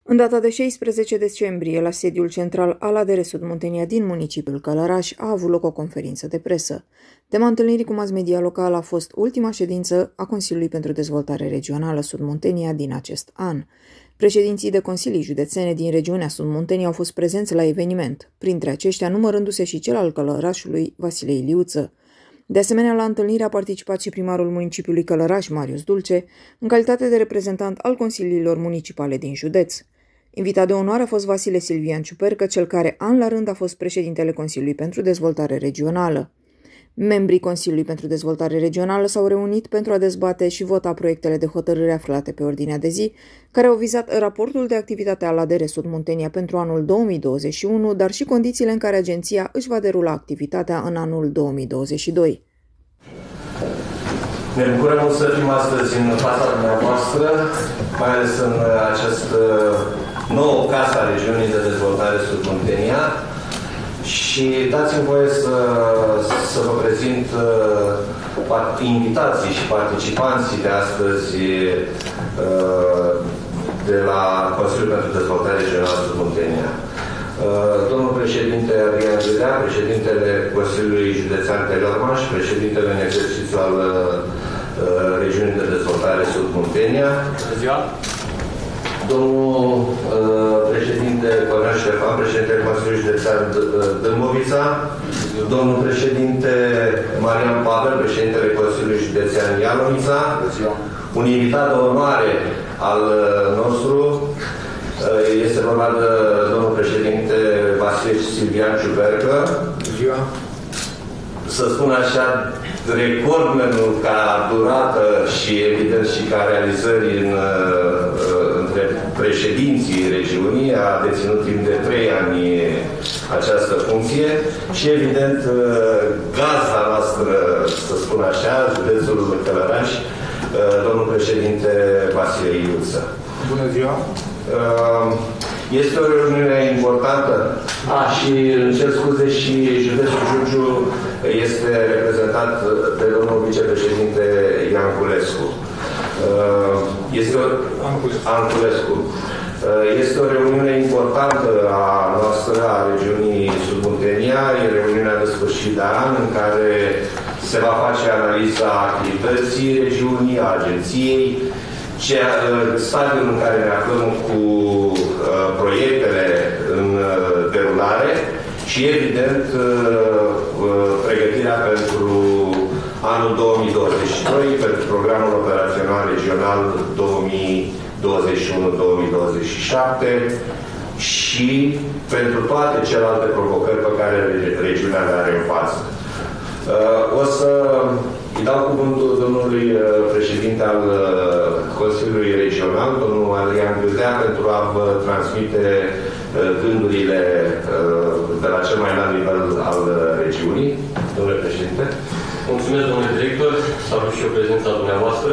În data de 16 decembrie, la sediul central al ADR Sud Muntenia din municipiul Călăraș, a avut loc o conferință de presă. Tema întâlnirii cu mass media locală a fost ultima ședință a Consiliului pentru Dezvoltare Regională Sud Muntenia din acest an. Președinții de consilii județene din regiunea Sud Muntenia au fost prezenți la eveniment, printre aceștia numărându-se și cel al Călărașului, Vasile Iliuță. De asemenea, la întâlnire a participat și primarul municipiului Călăraș, Marius Dulce, în calitate de reprezentant al consiliilor municipale din județ. Invitat de onoare a fost Vasile Silvian Ciupercă, cel care an la rând a fost președintele Consiliului pentru Dezvoltare Regională. Membrii Consiliului pentru Dezvoltare Regională s-au reunit pentru a dezbate și vota proiectele de hotărâre aflate pe ordinea de zi, care au vizat raportul de activitate al ADR Sud Muntenia pentru anul 2021, dar și condițiile în care agenția își va derula activitatea în anul 2022. Ne bucurăm să fim astăzi în fața dumneavoastră, mai ales în această nouă casă a Regiunii de Dezvoltare Sud Muntenia. Și dați-mi voie să vă prezint invitații și participanții de astăzi de la Consiliul pentru Dezvoltare Regională Sud Muntenia. Domnul președinte Adrian Gâdea, președintele Consiliului Județean Teleorman și președintele în exercițiu al Regiunii de Dezvoltare Sud Muntenia. Bună ziua! Domnul președinte Cornel Ștefan, președintele Consiliului Județean Dâmbovița, domnul președinte Marian Pavel, președintele Consiliului Județean Ialomița, un invitat de onoare al nostru, este vorba de domnul președinte Vasile Silvian Ciupercă, să spun așa, recordmenul ca durată și evident și ca realizări între președinții regiunii, a deținut timp de 3 ani această funcție și evident gazda noastră, să spun așa, județul Călăraș, domnul președinte Vasile Iliuță. Bună ziua! Este o reuniune importantă. Și îmi cer scuze, și județul Giurgiu este reprezentat de domnul vicepreședinte Ianculescu. Anculescu. Este o reuniune importantă a noastră, a regiunii Sud Muntenia, e reuniunea de sfârșit de an în care se va face analiza activității regiunii, a agenției, stadiul în care ne aflăm cu proiectele în derulare și, evident, pregătirea pentru anul 2022, pentru programul operațional regional 2021-2027 și pentru toate celelalte provocări pe care regiunea le are în față. O să îi dau cuvântul domnului președinte al Consiliului Regional, domnul Adrian Gâdea, pentru a vă transmite gândurile de la cel mai înalt nivel al regiunii. Domnule președinte. Mulțumesc, domnule director. Salut și eu prezența dumneavoastră.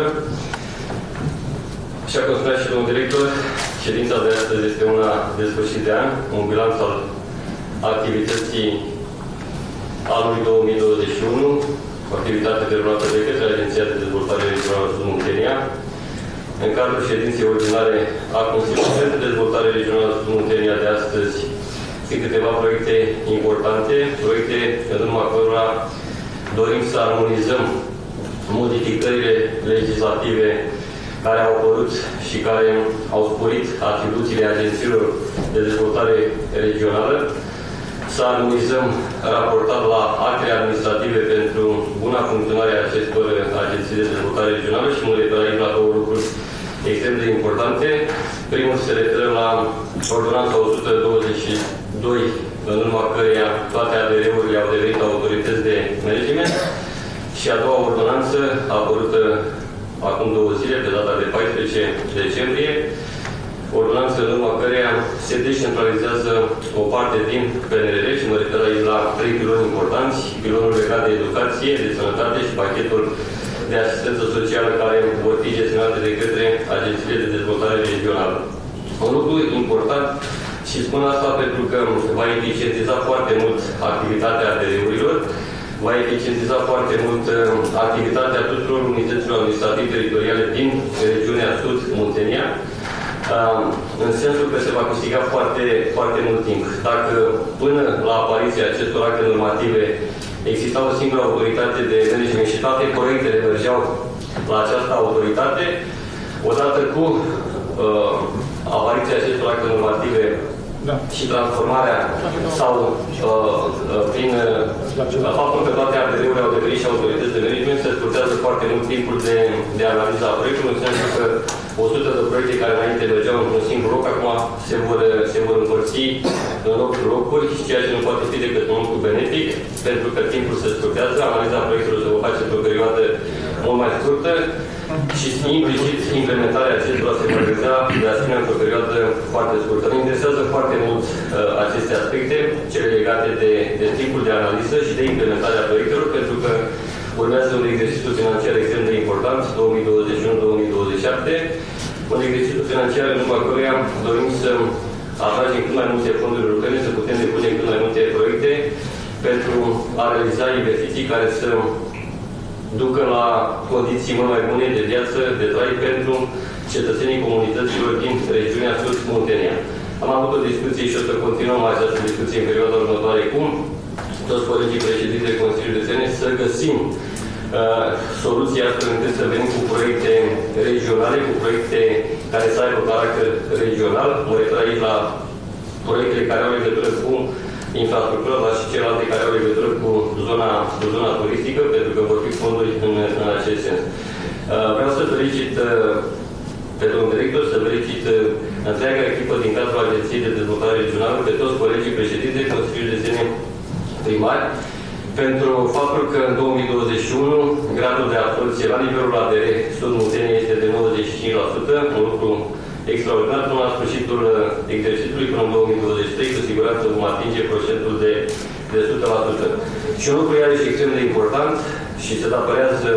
Așa cum spunea și domnul director, ședința de astăzi este una de sfârșit de an, un bilanț al activității anului 2021, activitate derulată de către Agenția de Dezvoltare Regională Sud Muntenia. În cadrul ședinței ordinare a Consiliului pentru Dezvoltare Regională Sud Muntenia de astăzi sunt câteva proiecte importante, proiecte în urma cărora dorim să armonizăm modificările legislative care au apărut și care au sporit atribuțiile agențiilor de dezvoltare regională, să armonizăm raportat la actele administrative pentru buna funcționare a acestor agenții de dezvoltare regională și mă refer aici la două lucruri extrem de importante. Primul se referă la ordonanța 122, în urma căreia toate ADR-urile au devenit autorități de management, și a doua ordonanță a apărut acum 2 zile, pe data de 14 decembrie, ordonanță în urma căreia se descentralizează o parte din PNRR și mă refer aici la 3 piloni importanți, pilonul legat de educație, de sănătate și pachetul de asistență socială care vor fi gestionate de către agențiile de dezvoltare regională. Un lucru important, și spun asta pentru că va eficientiza foarte mult activitatea ADR-urilor, va eficientiza foarte mult activitatea tuturor unităților administrativ-teritoriale din regiunea Sud Muntenia în sensul că se va câștiga foarte, foarte mult timp. Dacă până la apariția acestor acte normative exista o singură autoritate de management și toate proiectele mergeau la această autoritate, odată cu apariția acestor acte normative și transformarea sau prin faptul că toate ARD-urile au devenit și autorități de management, se scurtează foarte mult timpul de analiză a proiectului, în sensul că 100 de proiecte care înainte mergeau într-un singur loc, acum se vor împărți în 8 locuri, ceea ce nu poate fi decât un lucru benefic, pentru că timpul se scurtează, analiza proiectului se va face pe o perioadă mult mai scurtă și implicit implementarea acestora se va realiza de asemenea pe o perioadă foarte scurtă. Ne interesează foarte mult aceste aspecte, cele legate de timpul de analiză și de implementarea proiectelor, pentru că urmează un exercițiu financiar extrem de important, 2021-2027, un exercițiu financiar în urma căruia dorim să atragem cât mai multe fonduri europene, să putem depune cât mai multe proiecte pentru a realiza investiții care să ducă la condiții mult mai bune de viață, de trai pentru cetățenii comunităților din regiunea Sud-Muntenia. Am avut o discuție și o să continuăm această discuție în perioada următoare cu toți colegii președinți de Consiliul de Țene să găsim soluții astfel încât să venim cu proiecte regionale, cu proiecte care să aibă caracter regional. Mă refer aici la proiectele care au legătură cu infrastructura, dar și celelalte care au legătură cu zona turistică, pentru că vor fi fonduri în acest sens. Vreau să felicit pe domnul director, să felicit întreaga echipă din cadrul Agenției de Dezvoltare Regională, pe toți colegii președinți de Consiliul de Țene primari, pentru faptul că în 2021 gradul de absorbție la nivelul ADR Sud-Muntenia este de 95%, un lucru extraordinar. Până la sfârșitul exercițiului, până în 2023, cu siguranță vom atinge procentul de 100%. Și un lucru iarăși extrem de important și se datorează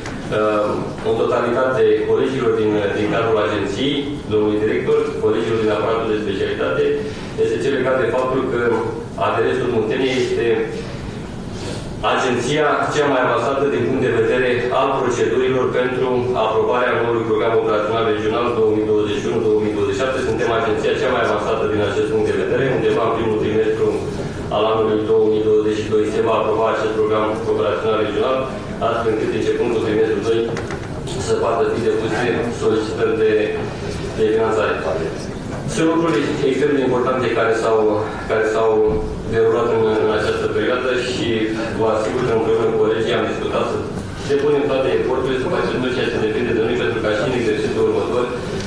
în totalitate colegilor din cadrul agenției, domnului director, colegilor din aparatul de specialitate, este cel legat de faptul că ADR Sud-Muntenia este agenția cea mai avansată din punct de vedere al procedurilor pentru aprobarea noului program operațional regional 2021-2027. Suntem agenția cea mai avansată din acest punct de vedere. Undeva în primul trimestru al anului 2022 se va aproba acest program operațional regional, astfel încât începând cu trimestrul 2 să poată fi depuse solicitări de finanțare. Sunt lucruri extrem de importante care s-au derulat în această perioadă și vă asigur că împreună cu colegii am discutat să depunem toate eforturile, să facem tot ceea ce depinde de noi, pentru ca și în exercițiul următor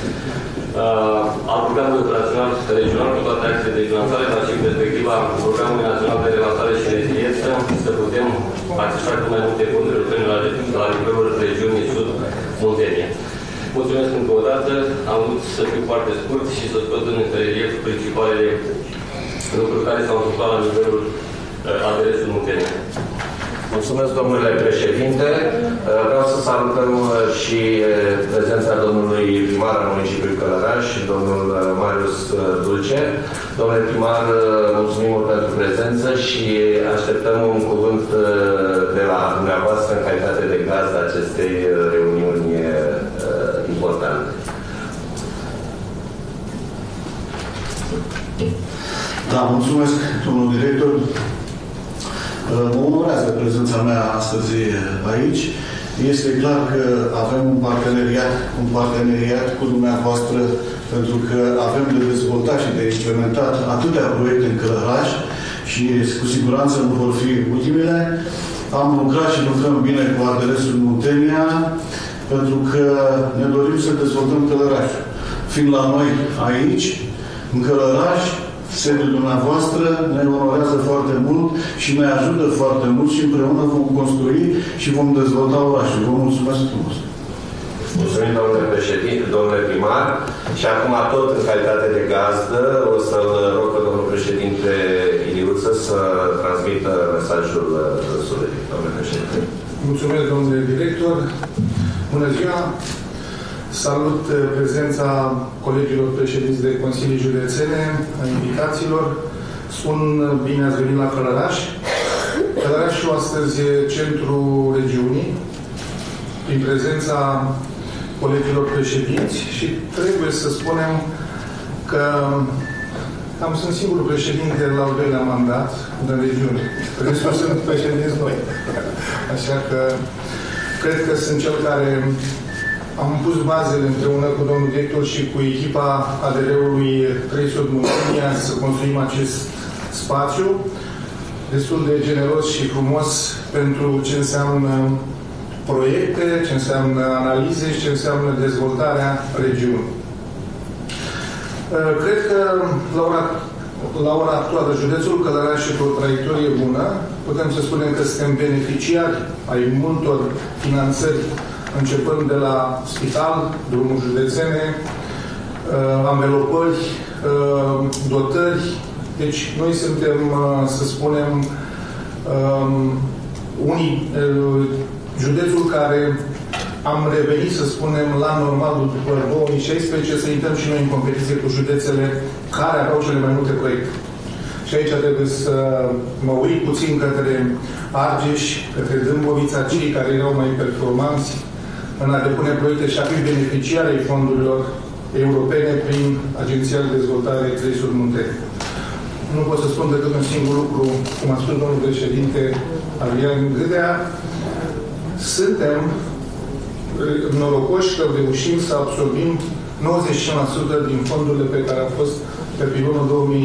al programului operațional regional cu toate actele de finanțare, dar și în perspectiva programului național de relansare și reziliență, să putem accesa cu mai multe fonduri europene la nivelul regiunii Sud-Muntenia. Mulțumesc încă o dată, am vrut să fiu foarte scurt și să scot în relief principalele lucruri care s-au întâmplat la nivelul ADR Sud-Muntenia. Mulțumesc, domnule președinte. Vreau să salutăm și prezența domnului primar al municipiului Călăraș și domnul Marius Dulce. Domnule primar, mulțumim mult pentru prezență și așteptăm un cuvânt de la dumneavoastră în calitate de gazdă acestei reuniuni importante. Da, mulțumesc, domnul director. Mă onorează prezența mea astăzi aici. Este clar că avem un parteneriat cu dumneavoastră, pentru că avem de dezvoltat și de implementat atâtea proiecte în Călăraș și cu siguranță nu vor fi ultimele. Am lucrat și lucrăm bine cu ADR Sud-Muntenia, pentru că ne dorim să dezvoltăm Călărașul. Fiind la noi aici, în Călăraș, sediul dumneavoastră ne onorează foarte mult și ne ajută foarte mult și împreună vom construi și vom dezvolta orașul. Vă mulțumesc frumos! Mulțumim, domnule președinte, domnule primar. Și acum, tot în calitate de gazdă, o să-l rog pe domnul președinte Iliuță să transmită mesajul dânsului. Domnule președinte. Mulțumesc, domnule director. Bună ziua! Salut prezența colegilor președinți de Consilii Județene, a invitaților. Spun bine ați venit la Călăraș. Călărașul astăzi e centrul regiunii, prin prezența colegilor președinți și trebuie să spunem că sunt singurul președinte la al doilea mandat în regiune. Restul sunt președinți noi. Așa că cred că sunt cel care am pus bazele împreună cu domnul director și cu echipa ADR-ului 3 Sud Muntenia să construim acest spațiu destul de generos și frumos pentru ce înseamnă proiecte, ce înseamnă analize și ce înseamnă dezvoltarea regiunii. Cred că la ora actuală, județul Călăraș și pe o traiectorie bună, putem să spunem că suntem beneficiari ai multor finanțări, începând de la spital, drumuri județene, anvelopări, dotări. Deci noi suntem, să spunem, județul care am revenit, să spunem, la normalul după 2016, să intrăm și noi în competiție cu județele care aveau cele mai multe proiecte. Și aici trebuie să mă uit puțin către Argeș, către Dâmbovița, cei care erau mai performanți în a depune proiecte și a fi beneficiari ai fondurilor europene prin Agenția de Dezvoltare 3 Sud Muntenia. Nu pot să spun decât un singur lucru, cum a spus domnul președinte Adrian Gâdea, suntem norocoși că reușim să absorbim 95% din fondurile pe care au fost pe pilonul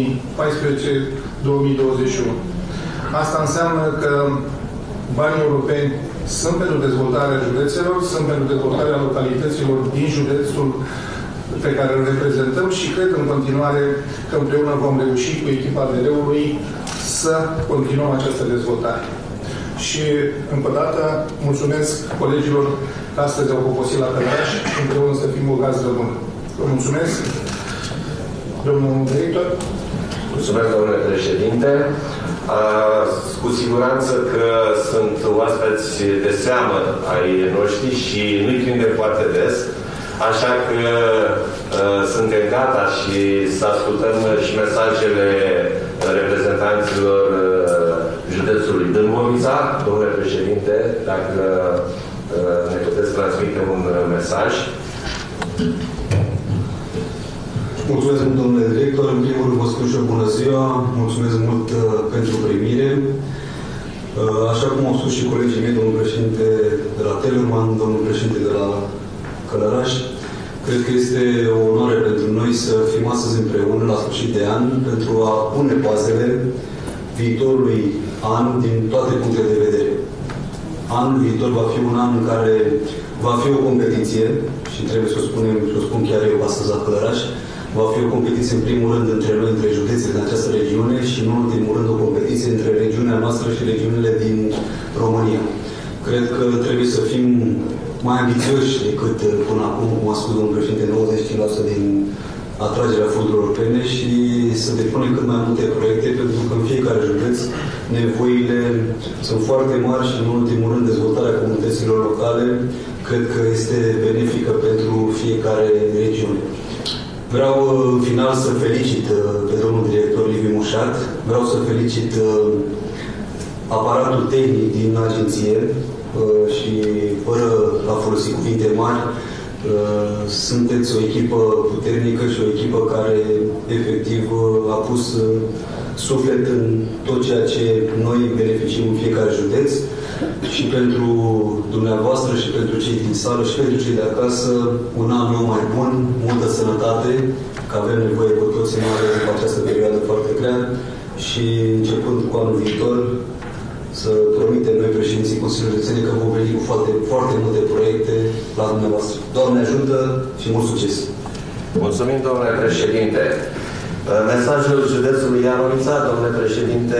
2014-2021. Asta înseamnă că banii europeni sunt pentru dezvoltarea județelor, sunt pentru dezvoltarea localităților din județul pe care îl reprezentăm și cred în continuare că împreună vom reuși cu echipa ADR-ului să continuăm această dezvoltare. Și, încă o dată, mulțumesc colegilor că astăzi au poposit la Călăraș și împreună să fim o gazdă bună. Vă mulțumesc, domnul director. Mulțumesc, domnule președinte. Cu siguranță că sunt oaspeți de seamă ai noștri și nu-i prindem foarte des. Așa că suntem gata și să ascultăm și mesajele reprezentanților județului Dâmbovița. Domnule președinte, dacă ne puteți transmite un mesaj. Mulțumesc mult, domnule director. În primul rând vă spun și eu bună ziua. Mulțumesc mult pentru primire. Așa cum au spus și colegii mei, domnul președinte de la Telemann, domnul președinte de la Călăraș, cred că este o onoare pentru noi să fim astăzi împreună la sfârșit de an pentru a pune bazele viitorului an din toate punctele de vedere. Anul viitor va fi un an în care va fi o competiție și trebuie să o spunem, și o spun chiar eu astăzi la Călăraș, va fi o competiție în primul rând între noi, între județele din această regiune și în ultimul rând o competiție între regiunea noastră și regiunile din România. Cred că trebuie să fim mai ambițioși decât până acum, cum a spus domnul președinte, 95% din atragerea fondurilor europene și să depunem cât mai multe proiecte, pentru că în fiecare județ nevoile sunt foarte mari și, în ultimul rând, dezvoltarea comunităților locale cred că este benefică pentru fiecare regiune. Vreau, în final, să felicit pe domnul director Liviu Mușat, vreau să felicit aparatul tehnic din agenție și, fără a folosi cuvinte mari, sunteți o echipă puternică și o echipă care, efectiv, a pus suflet în tot ceea ce noi beneficiem în fiecare județ și pentru dumneavoastră și pentru cei din sală și pentru cei de acasă un an nou mai bun, multă sănătate, că avem nevoie cu toții, mai ales în această perioadă foarte grea și începând cu anul viitor să promitem noi președinții Consiliului Județene că vom veni cu foarte multe proiecte la dumneavoastră. Doamne ajută și mult succes! Mulțumim, domnule președinte. Mesajul județului Ianovița, domnule președinte,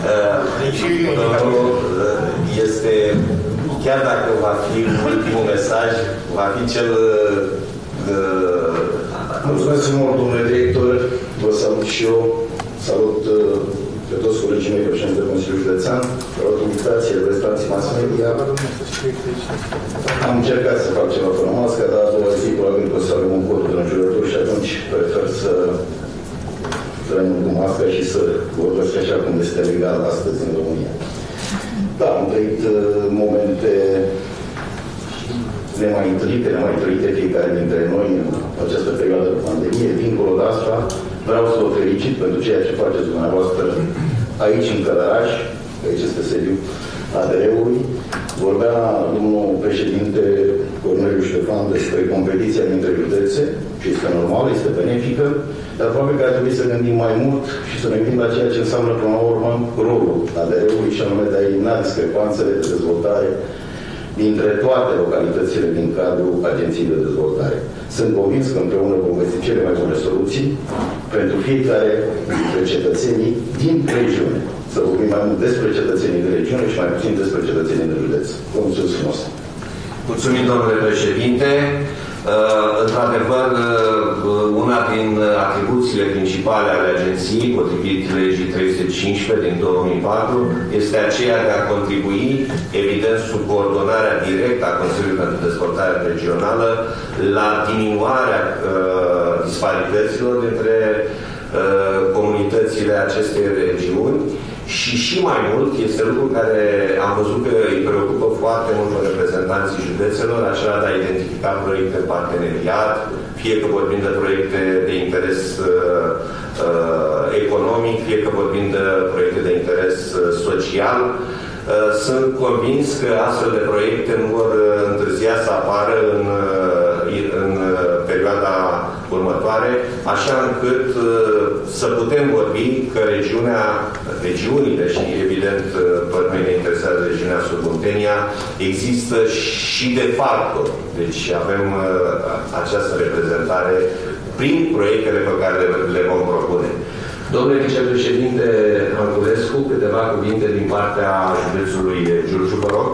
este, chiar dacă va fi ultimul mesaj, va fi cel... Mulțumesc mult, domnule director. Vă salut și eu. Salut pe toți colegii mei, președinte de Consiliul Județean, salut invitații, reprezentanții mass media. Am încercat să fac ceva până mască, dar a doua zi probabil că o să avem un vot în jurături și atunci prefer să rămân cu mască și să vorbesc așa cum este legal astăzi în România. Da, am trăit momente nemaitrite fiecare dintre noi în această perioadă de pandemie. Dincolo de asta, vreau să vă felicit pentru ceea ce faceți dumneavoastră aici în Călăraș, aici este sediul ADR-ului. Vorbea domnul președinte Corneliu Ștefan despre competiția dintre județe și este normal, este benefică, dar probabil că ar trebui să gândim mai mult și să ne gândim la ceea ce înseamnă până la urmă rolul ADR-ului și anume de a elimina discrepanțele de dezvoltare dintre toate localitățile din cadrul Agenției de Dezvoltare. Sunt convins că împreună vom găsi cele mai bune soluții pentru fiecare dintre cetățenii din regiune. Să vorbim mai mult despre cetățenii de regiune și mai puțin despre cetățenii de județ. Vă mulțumesc frumos! Mulțumim, domnule președinte. Într-adevăr, una din atribuțiile principale ale agenției, potrivit legii 315 din 2004, este aceea de a contribui, evident, sub coordonarea directă a Consiliului pentru Dezvoltare Regională, la diminuarea disparităților dintre comunitățile acestei regiuni. Și mai mult, este lucru care am văzut că îi preocupă foarte mult reprezentanții județelor, acela de a identifica proiecte de parteneriat, fie că vorbim de proiecte de interes economic, fie că vorbim de proiecte de interes social. Sunt convins că astfel de proiecte nu vor întârzia să apară în perioada următoare, așa încât să putem vorbi că regiunile și evident pe noi ne interesează regiunea Sud-Muntenia, există și de facto. Deci avem această reprezentare prin proiectele pe care le vom propune. Domnule vicepreședinte Anculescu, câteva cuvinte din partea județului Giurgiu, vă rog.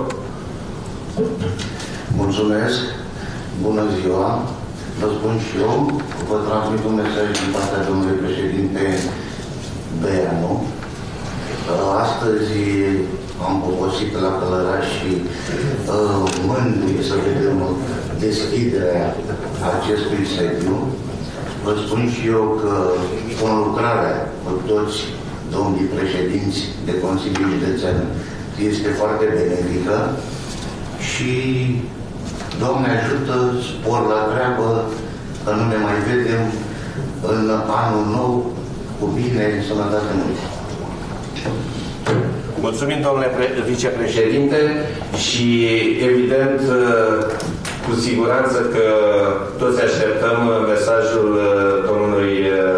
Mulțumesc. Bună ziua. Vă spun și eu, vă transmit un mesaj din partea domnului președinte Beanu. Astăzi am poposit la Călăraș și mândri să vedem deschiderea acestui sediu. Vă spun și eu că conlucrarea cu toți domnii președinți de Consiliul Județean este foarte benefică și Doamne ajută, spor la treabă, că nu ne mai vedem în anul nou, cu bine, sănătate mult. Mulțumim, domnule vicepreședinte, și evident, cu siguranță că toți așteptăm mesajul domnului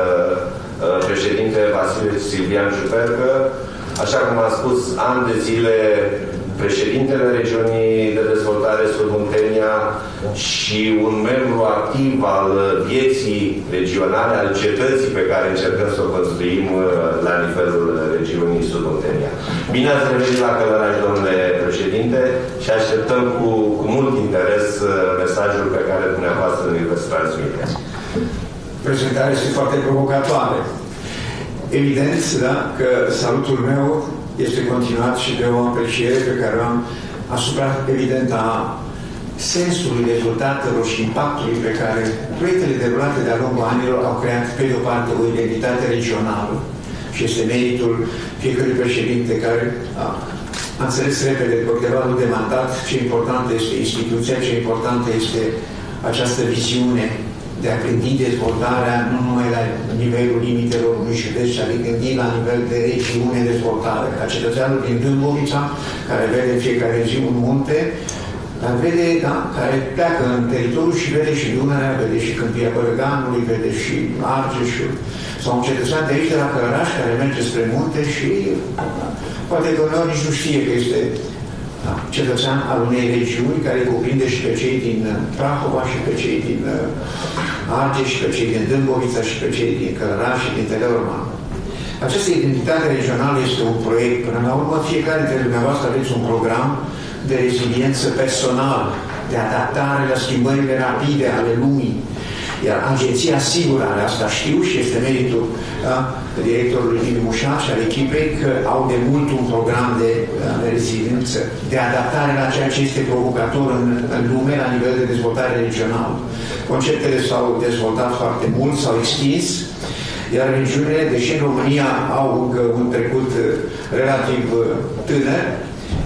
președinte Vasile Silvian Ciupercă. Așa cum am spus, ani de zile, președintele Regiunii de Dezvoltare Sud-Muntenia și un membru activ al vieții regionale, al cetății pe care încercăm să o construim la nivelul regiunii Sud-Muntenia. Bine ați revenit la Călăraș, domnule președinte, și așteptăm cu mult interes mesajul pe care dumneavoastră îl veți transmite. Prezentarea este foarte provocatoare. Evident, da, că salutul meu este continuat și de o apreciere pe care o am asupra, evident, a sensului rezultatelor și impactului pe care proiectele derulate de-a lungul anilor au creat, pe de o parte, o identitate regională și este meritul fiecărui președinte care a înțeles repede, după câteva luni de mandat, ce importantă este instituția, ce importantă este această viziune de a gândi dezvoltarea nu numai la nivelul limitelor unui județ, ci a gândi la nivel de regiune dezvoltare. Ca cetățeanul din Dâmbovița, care vede în fiecare zi un munte, dar vede, da, care pleacă în teritoriu și vede și Dunărea, vede și Câmpia Bărăganului, vede și Argeșul, sau un cetățean de aici, de la Călăraș, care merge spre munte și poate că uneori nici nu știe că este cetățean al unei regiuni care cuprinde și pe cei din Prahova și pe cei din Argeș și pe cei din Dâmbovița și pe cei din Călăraș și din Teleorman. Această identitate regională este un proiect. Până la urmă, fiecare dintre dumneavoastră aveți un program de reziliență personală, de adaptare la schimbările rapide ale lumii. Iar agenția sigur are asta, știu, și este meritul directorului Liviu Mușat și al echipei că au de mult un program de reziliență, de adaptare la ceea ce este provocator în lume la nivel de dezvoltare regională. Conceptele s-au dezvoltat foarte mult, s-au extins, iar regiunile, deși în România au încă un trecut relativ tânăr,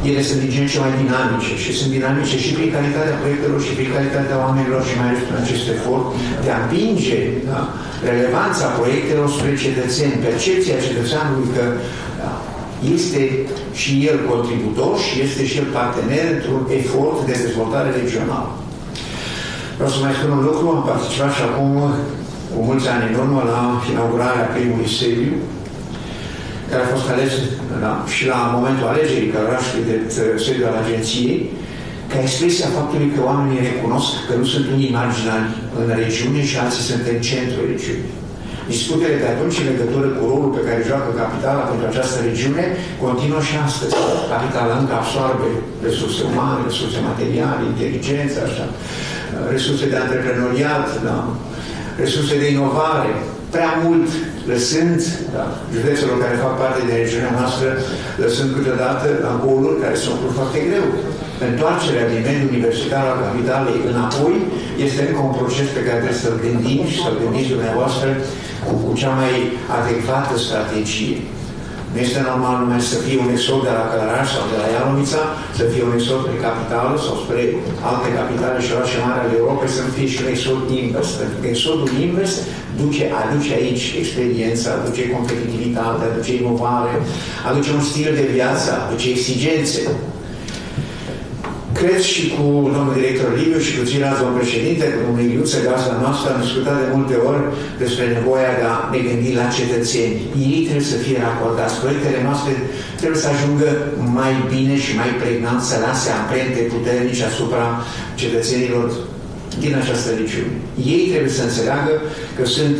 ele sunt din ce în ce mai dinamice și sunt dinamice și prin calitatea proiectelor și prin calitatea oamenilor și mai ales prin acest efort de a împinge, da, relevanța proiectelor spre cetățeni, percepția cetățeanului că, da, este și el contributor și este și el partener într-un efort de dezvoltare regională. Vreau să mai spun un lucru, am participat și acum cu mulți ani în urmă la inaugurarea primului sediu, care a fost ales, da, și la momentul alegerii Călărașului de sediu al agenției, ca expresia faptului că oamenii recunosc că nu sunt unii marginali în regiune și alții sunt în centrul regiunii. Disputele de atunci în legătură cu rolul pe care joacă capitala pentru această regiune continuă și astăzi. Capitala încă absorbe resurse umane, resurse materiale, inteligență, așa, resurse de antreprenoriat, da, resurse de inovare, prea mult lăsând, da, județelor care fac parte din regiunea noastră, lăsând câteodată la goluri care sunt lucruri foarte greu. Întoarcerea din mediul universitar al capitalei înapoi este încă un proces pe care trebuie să-l gândim și să-l gândiți dumneavoastră cu cea mai adecvată strategie. Nu este normal numai să fie un exod de la Călăraș sau de la Ialomița, să fie un exod spre capitală sau spre alte capitale și orașe mari ale Europei, să nu fie și un exod invers. Pentru că exodul invers aduce aici experiență, aduce competitivitate, aduce inovare, aduce un stil de viață, aduce exigențe. Cred și cu domnul director Liviu și cu ceilalți domnul președinte, cu domnul Iliuță, gazda noastră, am discutat de multe ori despre nevoia de a ne gândi la cetățeni. Ei trebuie să fie racordați. Proiectele noastre trebuie să ajungă mai bine și mai pregnant, să lase amprente puternice asupra cetățenilor din această regiune. Ei trebuie să înțeleagă că sunt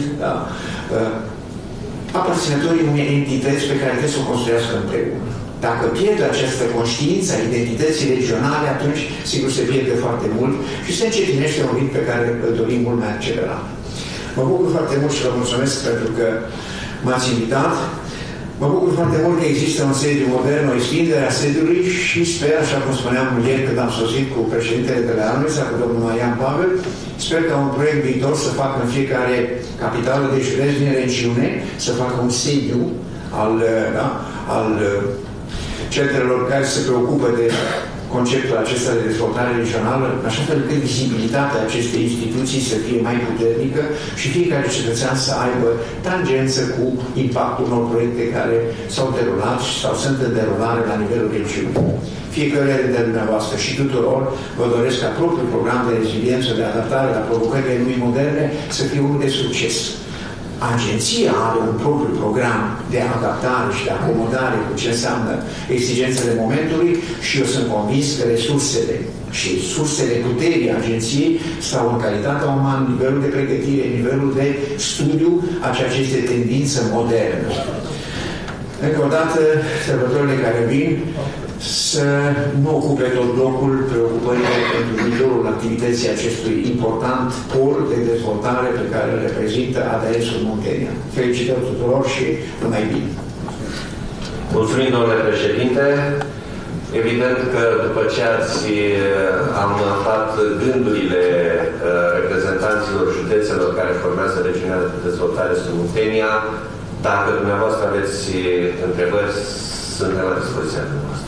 aparținătorii unei entități pe care trebuie să o construiască împreună. Dacă pierde această conștiință a identității regionale, atunci, sigur, se pierde foarte mult și se încetinește un ritm pe care îl dorim mult mai accelerat. Mă bucur foarte mult și vă mulțumesc pentru că m-ați invitat. Mă bucur foarte mult că există un sediu modern, o extindere a sediului și sper, așa cum spuneam ieri când am sosit cu președintele de la Ialomița, cu domnul Marian Pavel, sper că un proiect viitor să facă în fiecare capitală de județ din regiune, să facă un sediu al centrelor care se preocupă de conceptul acesta de dezvoltare regională, așa fel încât vizibilitatea acestei instituții să fie mai puternică și fiecare cetățean să aibă tangență cu impactul unor proiecte care s-au derulat sau sunt în derulare la nivelul regiunii. Fiecare dintre dumneavoastră și tuturor vă doresc ca propriul program de reziliență, de adaptare la provocările lumii moderne să fie unul de succes. Agenția are un propriu program de adaptare și de acomodare cu ce înseamnă exigențele momentului și eu sunt convins că resursele și sursele puterii agenției stau în calitatea umană, nivelul de pregătire, nivelul de studiu a ceea ce este tendință modernă. Încă o dată, sărbătorile care vin să nu ocupe tot locul preocupările pentru viitorul activității acestui important pol de dezvoltare pe care îl reprezintă ADS-ul Muntenia. Felicitări tuturor și numai bine! Mulțumim, domnule președinte. Evident că după ce am aflat gândurile reprezentanților județelor care formează regiunea de dezvoltare sub Muntenia, dacă dumneavoastră aveți întrebări, suntem la dispoziția dumneavoastră.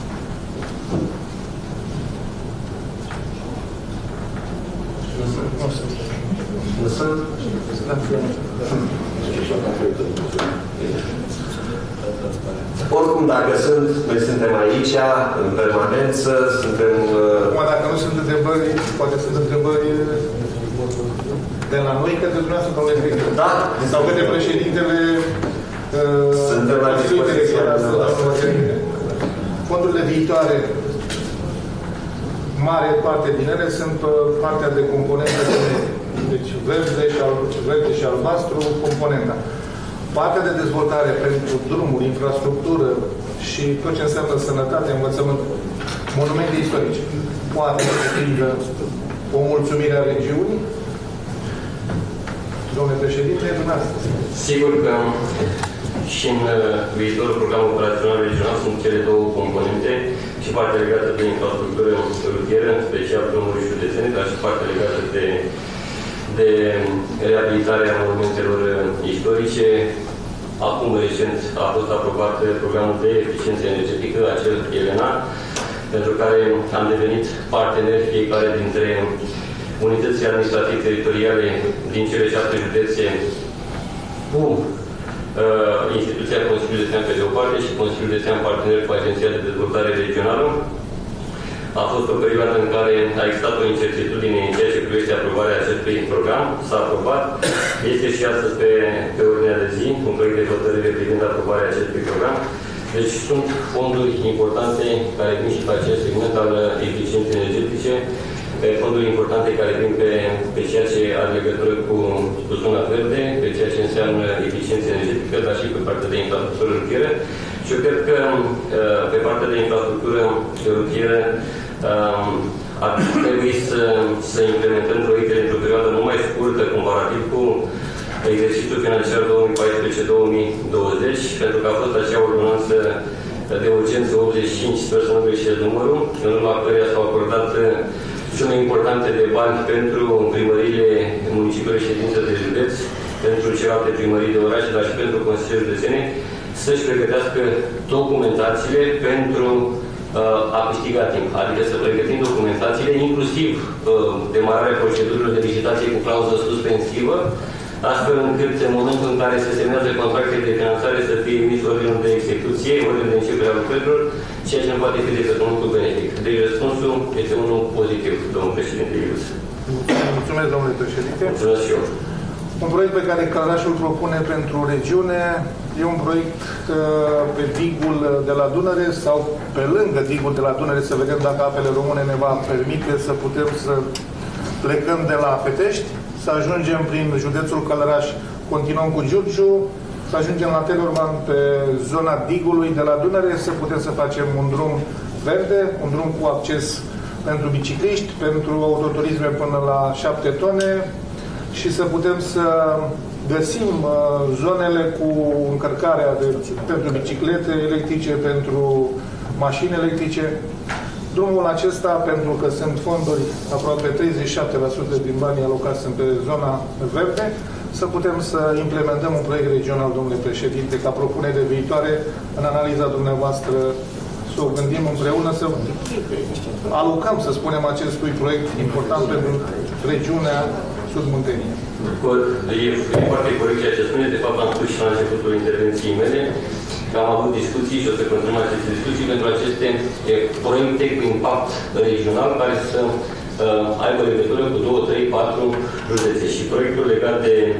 Nu sunt? Oricum, dacă sunt, noi suntem aici, în permanență, suntem... Acum, dacă nu sunt întrebări, poate sunt întrebări de la noi către dumneavoastră, domnule director. Da. Sau către președintele... Suntem la dispoziția dumneavoastră. Fondurile viitoare, mare parte din ele sunt partea de componentă de, deci verde și albastru, componenta. Partea de dezvoltare pentru drumuri, infrastructură și tot ce înseamnă sănătate, învățământ, monumente istorice, poate să fie o mulțumire a regiunii. Domnule președinte, dumneavoastră. Sigur că și în viitorul program operațional regional sunt cele două componente, și partea legată de infrastructură rutieră, în special drumuri județene, dar și partea legată de reabilitarea monumentelor istorice. acum recent a fost aprobat programul de eficiență energetică, acel Elena, pentru care am devenit parteneri fiecare dintre unitățile administrative teritoriale din cele 7 județe cu instituția Consiliului Județean pe de o parte și Consiliul Județean partener cu Agenția de Dezvoltare Regională. A fost o perioadă în care a existat o incertitudine în ceea ce privește aprobarea acestui program. S-a aprobat. Este și astăzi pe ordinea de zi un proiect de hotărâre privind aprobarea acestui program. Deci sunt fonduri importante care vin și pe acest segment al eficienței energetice, fonduri importante care vin pe ceea ce are legătură cu zona verde, pe ceea ce înseamnă eficiență energetică, dar și pe partea de infrastructură rutieră. Și eu cred că pe partea de infrastructură rutieră ar trebui să implementăm proiectele într-o perioadă mult mai scurtă comparativ cu exercițiul financiar 2014-2020, pentru că a fost acea ordonanță de urgență 85, sper să nu greșesc numărul, în urma căreia s-au acordat sume importante de bani pentru primăriile municipiilor ședință de județ, pentru celelalte primării de oraș, dar și pentru Consiliul Județene, să-și pregătească documentațiile pentru a câștiga timp. Adică să pregătim documentațiile, inclusiv demararea procedurilor de licitație cu clauză suspensivă, astfel încât în momentul în care se semnează contractele de finanțare să fie emis ordinul de execuție, ordinul de începere a lucrărilor, ceea ce nu poate fi decât un lucru benefic. Deci răspunsul este unul pozitiv, domnul președinte Iulius. Mulțumesc, domnule președinte. Mulțumesc și eu. Un proiect pe care Călărașul propune pentru regiune e un proiect pe digul de la Dunăre sau pe lângă digul de la Dunăre, să vedem dacă Apele Române ne va permite să putem să plecăm de la Petești, să ajungem prin județul Călăraș, continuăm cu Giurgiu, să ajungem la Telorman pe zona digului de la Dunăre, să putem să facem un drum verde, un drum cu acces pentru bicicliști, pentru autoturisme până la 7 tone și să putem să găsim zonele cu încărcarea pentru biciclete electrice, pentru mașini electrice. Drumul acesta, pentru că sunt fonduri, aproape 37% din banii alocați sunt pe zona verde, să putem să implementăm un proiect regional, domnule președinte, ca propunere viitoare, în analiza dumneavoastră, să o gândim împreună, să alocăm, să spunem, acestui proiect important pentru regiunea Sud-Muntenia. E foarte corect ceea ce spuneți. De fapt, am spus și la începutul intervenției mele că am avut discuții și o să continuăm aceste discuții pentru aceste proiecte cu impact regional care să aibă legătură cu 2, 3, 4 județe. Și proiectul legat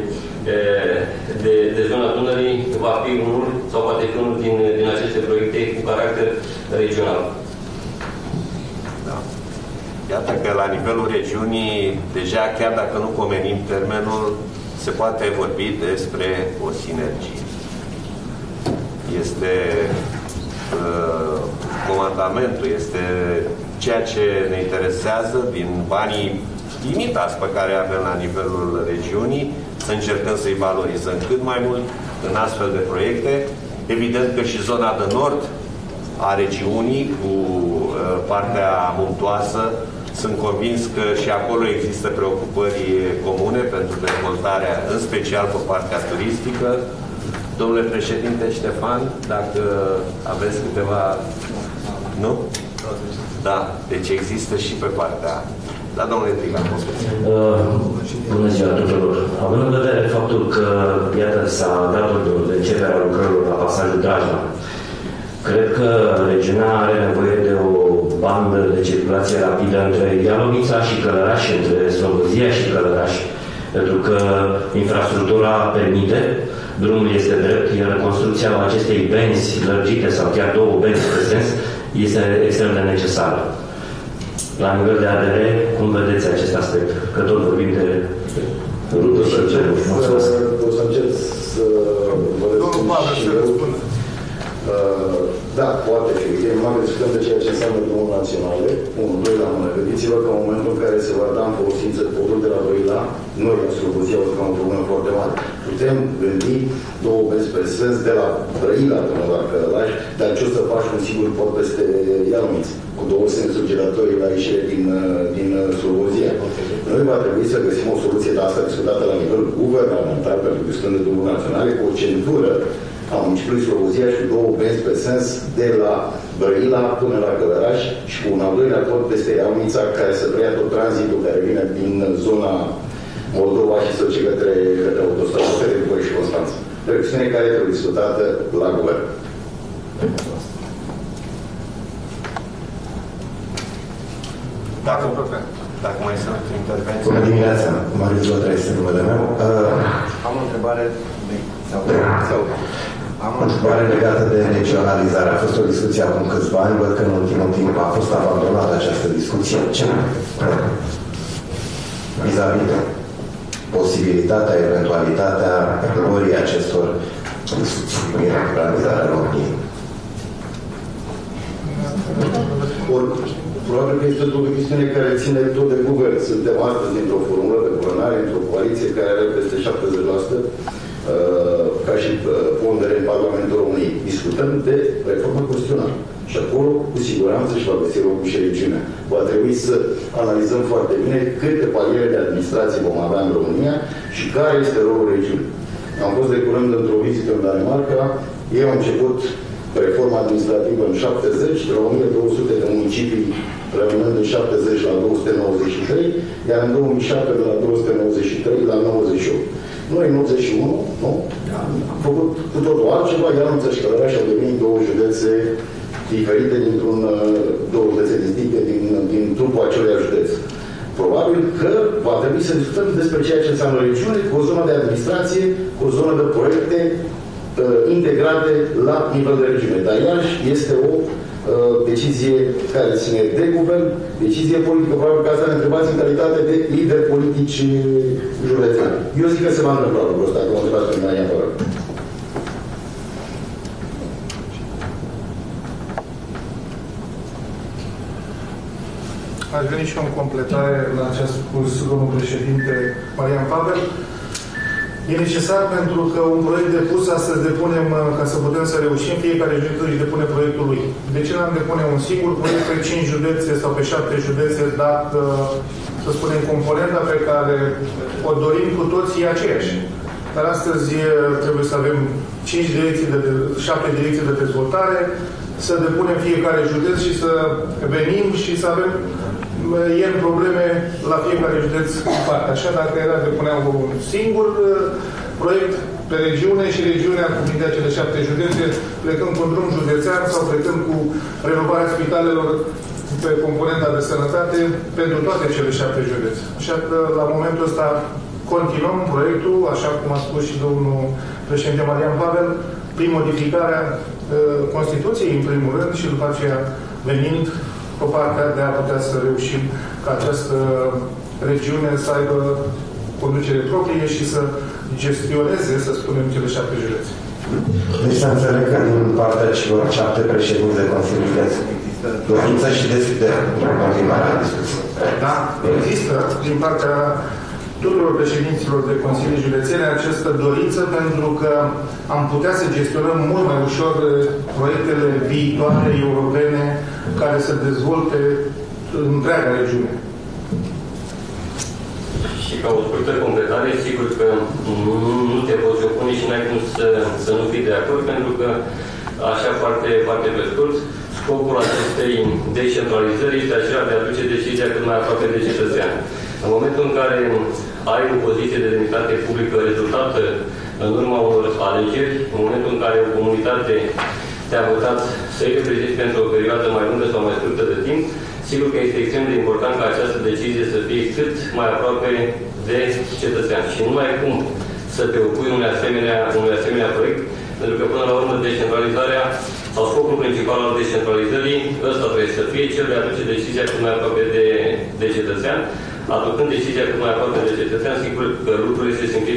de zona Dunării va fi unul, sau poate fi unul din aceste proiecte cu caracter regional. Iată că la nivelul regiunii, deja chiar dacă nu pomenim termenul, se poate vorbi despre o sinergie. Este comandamentul, este ceea ce ne interesează din banii limitați pe care avem la nivelul regiunii, să încercăm să-i valorizăm cât mai mult în astfel de proiecte. Evident că și zona de nord a regiunii, cu partea muntoasă, sunt convins că și acolo există preocupări comune pentru dezvoltarea, în special pe partea turistică. Domnule președinte Ștefan, dacă aveți câteva... Nu? Da, deci există și pe partea... Da, domnule Trigan. Bună ziua tuturor. Având în vedere faptul că, iată, s-a dat ordinul de începere a lucrărilor la pasajul Drajna, cred că regiunea are nevoie de o bandă de circulație rapidă între Ialomița și Călăraș, între Slobozia și Călăraș, pentru că infrastructura permite, drumul este drept, iar construcția acestei benzi lărgite sau chiar 2 benzi pe sens este extrem de necesară. La nivel de ADR, cum vedeți acest aspect? Că tot vorbim de rute și ceruri. Mulțumesc. O să încep să vă răspund. Da, poate fi. Mai discutăm de ceea ce înseamnă drumul naționale. 1, 2 la mână. Gândiți-vă că în momentul în care se va da în folosință podul de la 2 la, noi, la Slobozia, o să am o problemă foarte mare. putem gândi 2 benzi pe sens de la Brăila până la Călăraș, dar ce o să faci un singur pod peste Ialniț, cu 2 sensuri giratorii la ieșire din Slobozia. Noi va trebui să găsim o soluție de asta discutată la nivel guvernamental, pentru că sunt de drumuri naționale, cu o centură a municipiului Slobozia și 2 benzi pe sens de la Brăila până la Călăraș și cu un al doilea pod peste Ialnița, care să preia tot tranzitul care vine din zona Moldova și să duce către autostradă, către București și Constanța. O chestiune care trebuie discutată la guvern. Dacă mai sunt intervenții. Bună dimineața, Marius Lătră este numele meu. Am o întrebare. Am o întrebare legată de regionalizare. A fost o discuție acum câțiva ani, văd că în ultimul timp a fost abandonată această discuție. Ce vis-a-vis de posibilitatea, eventualitatea luării acestor discuții în regionalizarea României? Probabil că este o chestiune care ține tot de guvern. Suntem astăzi într-o formulă de guvernare, într-o coaliție care are peste 70% ca și pondere în Parlamentul României. Discutăm de reformă constituțională. Și acolo, cu siguranță, își va găsi locul și regiunea. Va trebui să analizăm foarte bine câte paliere de administrație vom avea în România și care este rolul regiunii. Am fost de curând într-o vizită în Danemarca. Ei au început reforma administrativă în 70, de la 1200 de municipii, rămânând în 70 la 293, iar în 2007 de la 293 la 98. Noi în 81, nu? Am făcut cu totul altceva, iar Ialnița și Călăraș au devenit 2 județe diferite dintr-un 2 județe distincte din trupul acelui județ. Probabil că va trebui să discutăm despre ceea ce înseamnă regiune, cu o zonă de administrație, cu o zonă de proiecte integrate la nivel de regiune. Dar iarăși este o decizie care ține de guvern, decizie politică, probabil că asta ne întrebați în calitate de lider politici județeni. Eu zic că se va întâmpla lucrul ăsta, că mă întrebați pe Maria Pără. Aș veni și eu în completare la acest curs, domnul președinte Marian Pavel. E necesar pentru că un proiect depus, astăzi depunem, ca să putem să reușim, fiecare județ își depune proiectul lui. De ce n-am depune un singur proiect pe 5 județe sau pe 7 județe, dacă, să spunem, componenta pe care o dorim cu toții e aceeași? Dar astăzi trebuie să avem 7 direcții de dezvoltare, să depunem fiecare județ și să venim și să avem probleme la fiecare județ în parte. Așa, dacă era depuneam un singur proiect pe regiune și regiunea cuprindea cele 7 județe, plecând cu un drum județean sau plecând cu renovarea spitalelor pe componenta de sănătate pentru toate cele 7 județe. Așa că, la momentul ăsta, continuăm proiectul, așa cum a spus și domnul președinte Marian Pavel, prin modificarea Constituției, în primul rând, și după aceea venind pe partea de a putea să reușim ca această regiune să aibă conducere proprie și să gestioneze, să spunem, cele 7 județe. Deci să înțeleg că din partea celor 7 președinți de Consiliul Județ dorință și deschidere în continuarea discuției. Da, există din partea tuturor președinților de Consilii Județene această dorință, pentru că am putea să gestionăm mult mai ușor proiectele viitoare europene care să dezvolte întreaga regiune. Și ca o scurtă completare, sigur că nu te poți opune și n-ai cum să nu fii de acord, pentru că, așa foarte, foarte pe scurt, scopul acestei descentralizări este acela de a aduce decizia cât mai aproape de cetățean. În momentul în care ai o poziție de demnitate publică rezultată în urma unor alegeri, în momentul în care o comunitate te-a votat să-i reprezinți pentru o perioadă mai lungă sau mai scurtă de timp, sigur că este extrem de important ca această decizie să fie cât mai aproape de cetățean. Și nu ai cum să te opui unui asemenea proiect, pentru că până la urmă decentralizarea sau scopul principal al descentralizării, ăsta trebuie să fie cel de a aduce decizia cât mai aproape de cetățean. Aducând decizia cât mai aproape de cetățean, sigur că lucrurile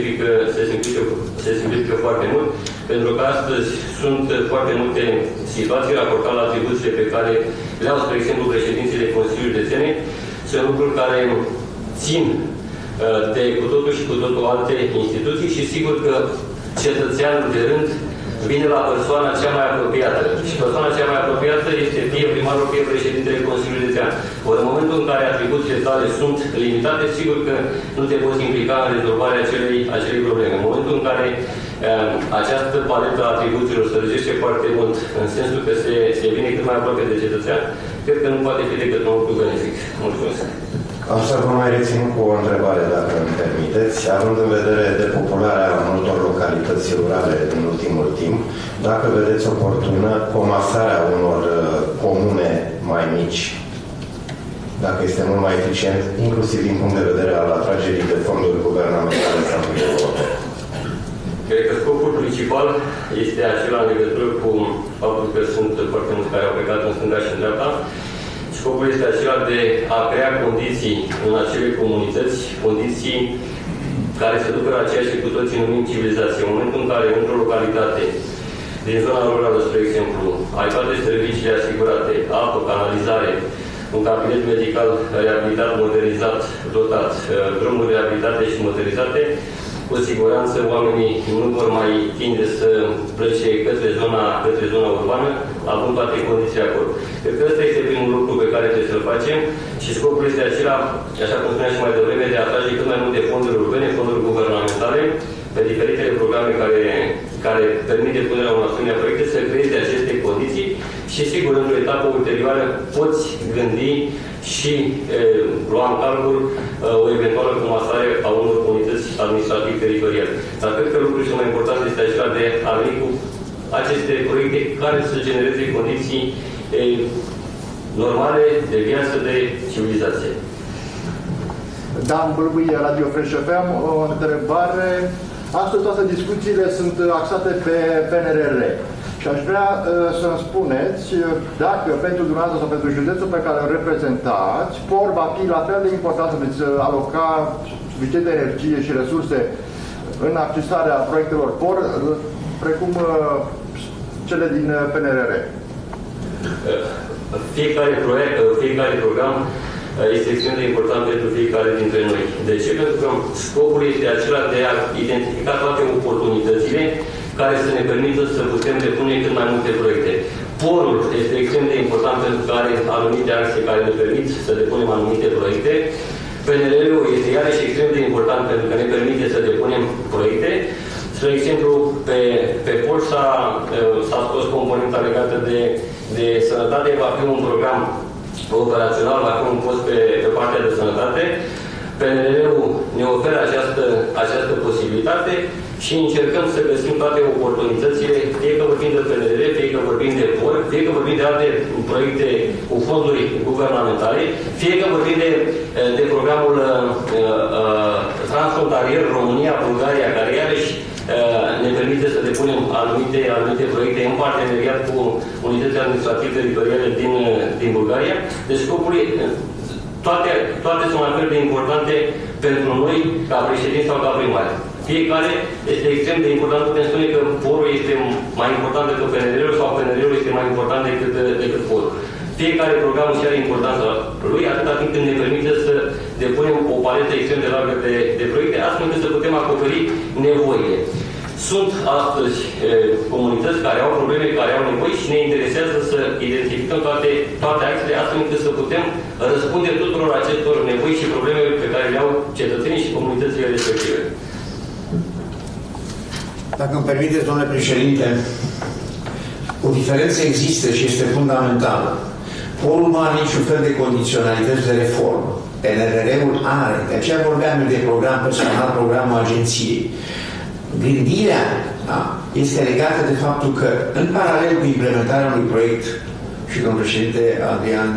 se simplifică foarte mult, pentru că astăzi sunt foarte multe situații raportate la atribuțiile pe care le au, spre exemplu, președinții de Consilii Județene, sunt lucruri care țin de cu totul și cu totul alte instituții și sigur că cetățeanul de rând vine la persoana cea mai apropiată. Și persoana cea mai apropiată este fie primarul, fie președintele Consiliului Județean. Ori în momentul în care atribuțiile tale sunt limitate, sigur că nu te poți implica în rezolvarea acelei probleme. În momentul în care această paletă a atribuțiilor se răgește foarte mult, în sensul că se vine cât mai aproape de cetățean, cred că nu poate fi decât un lucru benefic. Mulțumesc. Am să vă mai rețin cu o întrebare, dacă îmi permiteți, având în vedere depopularea multor localități rurale în ultimul timp, dacă vedeți oportună comasarea unor comune mai mici, dacă este mult mai eficient, inclusiv din punct de vedere al atragerii de fonduri guvernamentale sau europene. Cred că scopul principal este acela în legătură cu faptul că sunt foarte mulți care au plecat în stânga și în dreapta. Scopul este acela de a crea condiții în acele comunități, condiții care se ducă la ceea ce cu toții numim civilizație. În momentul în care, într-o localitate, din zona rurală, spre exemplu, ai toate serviciile asigurate, apă, canalizare, un cabinet medical reabilitat, modernizat, dotat, drumuri reabilitate și modernizate, cu siguranță oamenii nu vor mai tinde să plece către zona urbană, având toate condițiile acolo. Cred că ăsta este primul lucru pe care trebuie să-l facem și scopul este acela, așa cum spuneam și mai devreme, de a atrage cât mai multe fonduri urbane, fonduri guvernamentale, pe diferitele programe care permit depunerea unor asemenea proiecte, să creeze aceste condiții și, sigur, într-o etapă ulterioară poți gândi și lua în calcul o eventuală comasare a unor comunități administrativ-teritoriale. Dar cred că lucrul cel mai important este acela de a veni cu aceste proiecte care să genereze condiții normale de viață, de civilizație. Dan Bâlbâie, Radio Fresh FM, o întrebare. Astăzi toate discuțiile sunt axate pe PNRR. Și aș vrea să-mi spuneți dacă pentru dumneavoastră sau pentru județul pe care îl reprezentați, POR va fi la fel de important să veți aloca suficientă energie și resurse în accesarea proiectelor POR, precum cele din PNRR. Fiecare program este extrem de important pentru fiecare dintre noi. De ce? Pentru că scopul este acela de a identifica toate oportunitățile care să ne permită să putem depune cât mai multe proiecte. POR-ul este extrem de important pentru că are anumite axe care ne permit să depunem anumite proiecte. PNRR-ul este iarăși extrem de important pentru că ne permite să depunem proiecte. Spre exemplu, pe POR s-a scos componenta legată de sănătate, va fi un program operațional, va fi un post pe partea de sănătate. PNRR-ul ne oferă această posibilitate și încercăm să găsim toate oportunitățile, fie că vorbim de PNRR, fie că vorbim de POR, fie că vorbim de alte proiecte cu fonduri guvernamentale, fie că vorbim de programul transfrontalier România-Bulgaria, care iarăși ne permite să depunem anumite proiecte în parteneriat cu unitățile administrativ-teritoriale din Bulgaria. Deci scopul toate sunt la fel de importante pentru noi ca președinți sau ca primari. Fiecare este extrem de important, putem spune că POR-ul este mai important decât PNR-ul sau PNR-ul este mai important decât POR-ul. Fiecare program și are importanța lui, atâta timp când ne permite să depunem o paletă extrem de largă de proiecte, astfel încât să putem acoperi nevoile. Sunt astăzi comunități care au probleme, care au nevoi și ne interesează să identificăm toate axele, astfel încât să putem răspunde tuturor acestor nevoi și probleme pe care le au cetățenii și comunitățile respective. Dacă îmi permiteți, domnule președinte, o diferență există și este fundamentală. POR-ul nu are niciun fel de condiționalități de reformă. PNRR-ul are. De aceea vorbeam de program personal, programul agenției. Gândirea este legată de faptul că, în paralel cu implementarea unui proiect, și domnul președinte Adrian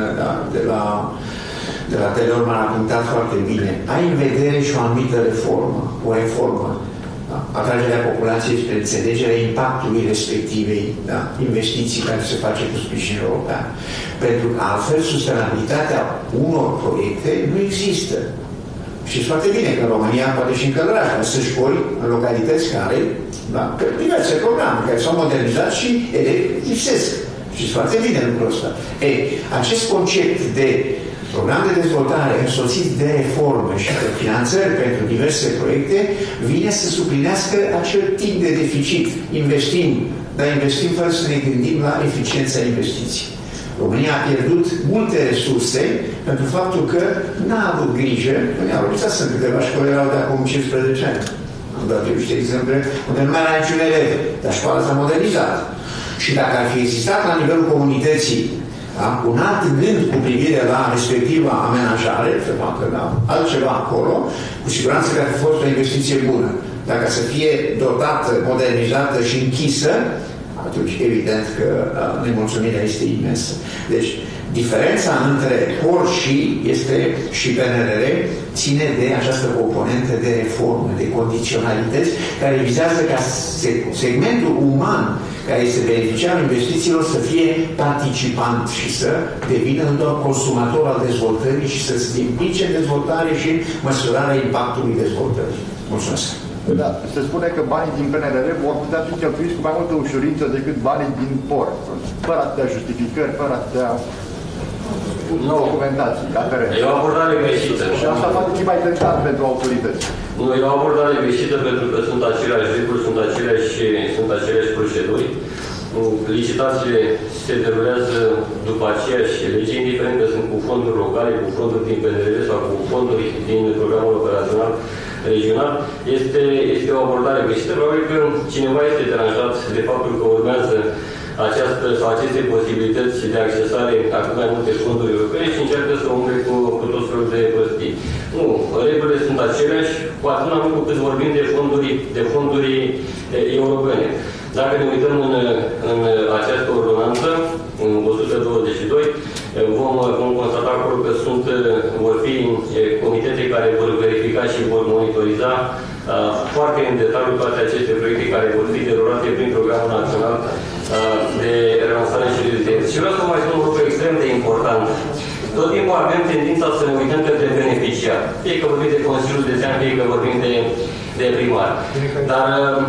de la Teleorman a punctat foarte bine, ai în vedere și o anumită reformă, o reformă, atragerea populației spre înțelegerea impactului respectivei investiții care se face cu sprijin european. Pentru că altfel sustenabilitatea unor proiecte nu există. Și foarte bine că în România, poate și în Călăraș, sunt școli în localități care, pe diverse programe, care s-au modernizat și elevi lipsesc. Și foarte bine lucrul ăsta. Acest concept de program de dezvoltare însoțit de reforme și de finanțări pentru diverse proiecte vine să suplinească acel tip de deficit. Investim, dar investim fără să ne gândim la eficiența investiției. România a pierdut multe resurse pentru faptul că n-a avut grijă. România sunt câteva școli erau de acum 15 ani. Am dat eu niște exemple unde nu mai era niciun elev, dar școala s-a modernizat. Și dacă ar fi existat la nivelul comunității un alt gând cu privire la respectiva amenajare, să facă altceva acolo, cu siguranță că ar fi fost o investiție bună. Dacă să fie dotată, modernizată și închisă, atunci evident că nemulțumirea este imensă. Deci, diferența între POR și PNRR ține de această componentă de reformă, de condiționalități, care vizează ca segmentul uman care este beneficiarul investițiilor să fie participant și să devină nu doar consumator al dezvoltării și să se implice în dezvoltare și măsurarea impactului dezvoltării. Mulțumesc! Da, se spune că banii din PNRR vor putea fi cheltuiți cu mai multă ușurință decât banii din POR, fără atâtea justificări, fără atâtea documentații. E o abordare greșită. Și asta poate fi mai tentant pentru autorități. Nu, e o abordare greșită pentru că sunt aceleași reguli, sunt aceleași proceduri. Licitațiile se derulează după aceeași lege, indiferent că sunt cu fonduri locale, cu fonduri din PNRR sau cu fonduri din programul operațional regional. Este o abordare greșită. Probabil că cineva este deranjat de faptul că urmează aceste posibilități de accesare a cât mai multe fonduri europene și încearcă să umble cu tot felul de prostii. Nu, regulile sunt aceleași, cu atât mai mult cu cât vorbim de fonduri europene. Dacă ne uităm în această ordonanță, în 122, vom constata acolo că vor fi comitete care vor verifica și vor monitoriza foarte în detaliu toate aceste proiecte care vor fi derulate prin Programul Național de Relansare și Reziliență. Și vreau să mai spun un lucru extrem de important. Tot timpul avem tendința să ne uităm către beneficiar. Fie că vorbim de Consiliul de Zean, fie că vorbim de primar. Dar,